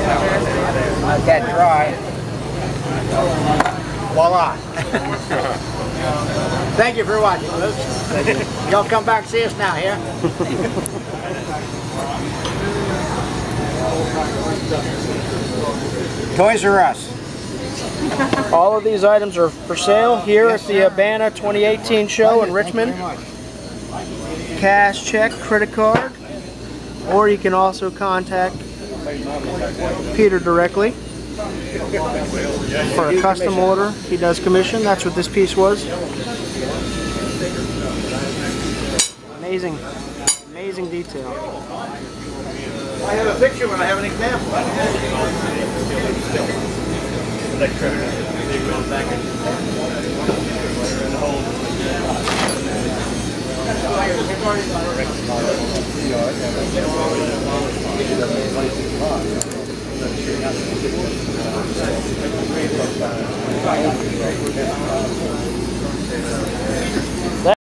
Not that dry. Voila. Thank you for watching, folks. Y'all come back and see us now, yeah? Toys R Us. All of these items are for sale here at the ABANA 2018 show in Richmond. Cash, check, credit card, or you can also contact Peter directly for a custom order. He does commission. That's what this piece was. Amazing, amazing detail. I have a picture when I have an example.